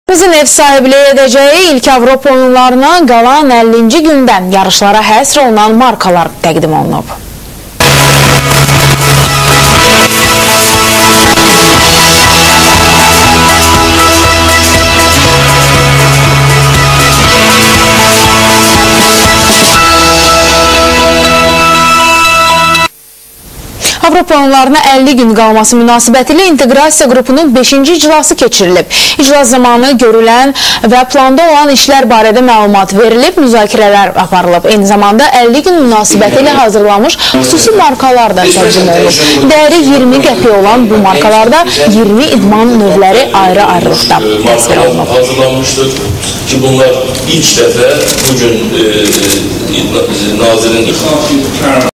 Bizim ev sahibliği edəcəyi ilk Avropa oyunlarına qalan 50-ci gündən yarışlara həsr olunan markalar təqdim olunub. Avropa oyunlarına 50 gün qalması münasibətilə inteqrasiya qrupunun 5-ci iclası keçirilib. İclas zamanı görülən və planda olan işlər barədə məlumat verilib, müzakirələr aparılıb. Eyni zamanda 50 gün münasibətilə hazırlanmış xüsusi markalar da təqdim olunub. Dəyəri 20 qəpik olan bu markalarda 20 idman növləri ayrı-ayrılıqda təsvir olunub. Hazırlanmışdır ki, bunlar ilk dəfə bugün nazirin